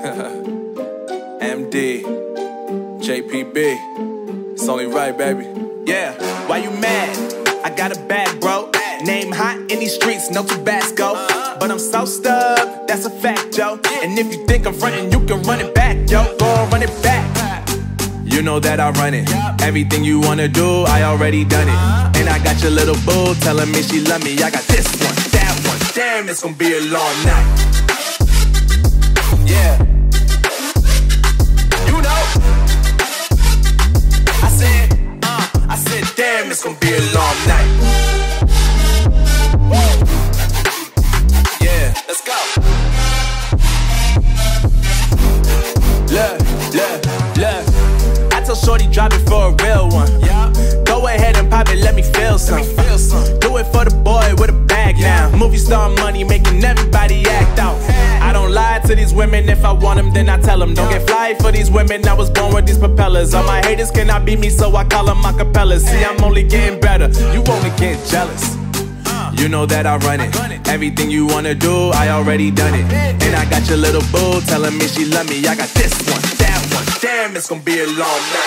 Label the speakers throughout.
Speaker 1: MD, JPB, it's only right, baby.
Speaker 2: Yeah, why you mad? I got a bag, bro. Name hot in these streets, no Tabasco. But I'm so stubbed, that's a fact, Joe. And if you think I'm frontin', you can run it back, yo. Go and run it back.
Speaker 1: You know that I run it. Everything you wanna do, I already done it. And I got your little boo telling me she love me. I got this one, that one. Damn, it's gonna be a long night. Yeah. You know. I said, damn, it's gonna be a long night. Yeah, let's go. Look.
Speaker 2: Tell shorty drop it for a real one. Yeah. Go ahead and pop it, let me feel some. Do it for the boy with a bag now. Movie star money making everybody act out. I don't lie to these women, if I want them then I tell them. Don't get fly for these women, I was born with these propellers. All my haters cannot beat me, so I call them acapellas. See, I'm only getting better, you only get jealous.
Speaker 1: You know that I run it. Everything you wanna do, I already done it. And I got your little boo telling me she love me. I got this one, that one. Damn, it's gonna be a long night.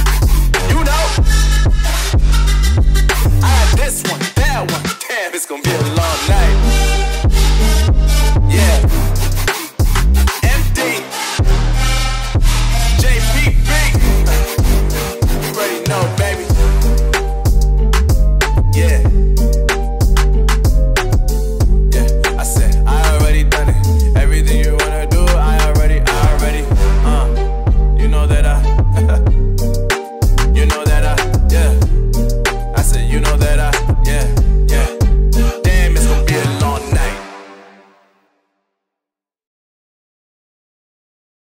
Speaker 1: You know, I got this one, that one. Damn, it's gonna be a